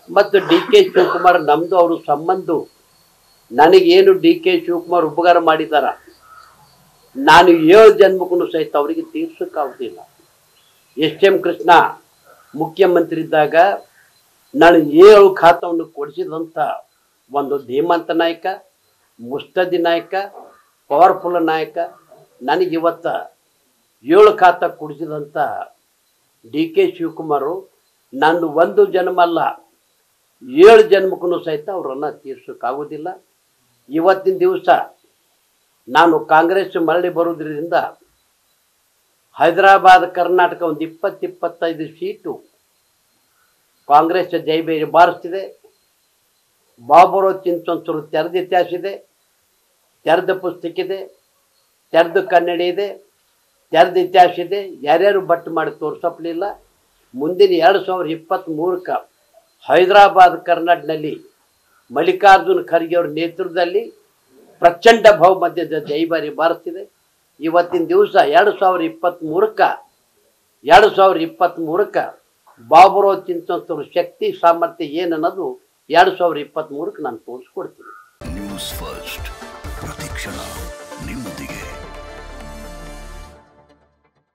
ಮತ್ತು D K Shivakumar ನಮ್ಮದು ಅವರು ಸಂಬಂಧ ನನಗೇನು ಡಿ ಕೆ ಶಿವಕುಮಾರ್ ಉಪಕಾರ ಮಾಡಿದಾರ ನಾನು 7 ಜನ್ಮಕ್ಕೂ ಸಹಿತ ಅವರಿಗೆ ತೀರ್ಸೋಕ್ಕಾಗೋದಿಲ್ಲ. ಎಸ್.ಎಂ. ಕೃಷ್ಣ ಮುಖ್ಯಮಂತ್ರಿ ಇದ್ದಾಗ ನಾನು 7 ಖಾತವನ್ನು ಕೊಡಿಸಿದಂಥ ಒಂದು ಧೀಮಂತ ನಾಯಕ, ಮುಸ್ತದಿ ನಾಯಕ, ಪವರ್ಫುಲ್ ನಾಯಕ. ನನಗಿವತ್ತು 7 ಖಾತ ಕೊಡಿಸಿದಂಥ ಡಿ ಕೆ ಶಿವಕುಮಾರು ನಂದು 1 ಜನ್ಮ ಅಲ್ಲ 7 ಜನ್ಮಕ್ಕೂ ಸಹಿತ ಅವರನ್ನು ತೀರ್ಸೋಕ್ಕಾಗೋದಿಲ್ಲ. ಇವತ್ತಿನ ದಿವಸ ನಾನು ಕಾಂಗ್ರೆಸ್ ಮರಳಿ ಬರೋದ್ರಿಂದ ಹೈದರಾಬಾದ್ ಕರ್ನಾಟಕ ಒಂದು 20-25 ಸೀಟು ಕಾಂಗ್ರೆಸ್ ಜೈಬೇರಿ ಬಾರಿಸ್ತಿದೆ. ಬಾಬುರೋ ಚಿಂಚೊಂಚೂರು ತೆರೆದ ಇತಿಹಾಸ ಇದೆ, ತೆರೆದ ಪುಸ್ತಕ ಇದೆ, ತೆರೆದ ಕನ್ನಡ ಇದೆ, ತೆರೆದ ಇತಿಹಾಸ ಇದೆ. ಯಾರ್ಯಾರು ಬಟ್ಟು ಮಾಡಿ ತೋರಿಸಲಿಲ್ಲ. ಮುಂದಿನ 2023ಕ್ಕೆ ಹೈದರಾಬಾದ್ ಕರ್ನಾಟಕದಲ್ಲಿ ಮಲ್ಲಿಕಾರ್ಜುನ ಖರ್ಗೆ ಅವರ ನೇತೃತ್ವದಲ್ಲಿ ಪ್ರಚಂಡ ಬಹುಮತದ ಜೈಬಾರಿ ಬಾರಿಸ್ತಿದೆ. ಇವತ್ತಿನ ದಿವಸ 2023ಕ್ಕೆ ಬಾಬುರೋ ಚಿಂತನರ ಶಕ್ತಿ ಸಾಮರ್ಥ್ಯ ಏನನ್ನೋದು 2023ಕ್ಕೆ ನಾನು ತೋರಿಸ್ಕೊಡ್ತೀನಿ. ನ್ಯೂಸ್ ಫಸ್ಟ್ ಪ್ರತಿಕ್ಷಣ ನಿಮ್ಮೊಂದಿಗೆ.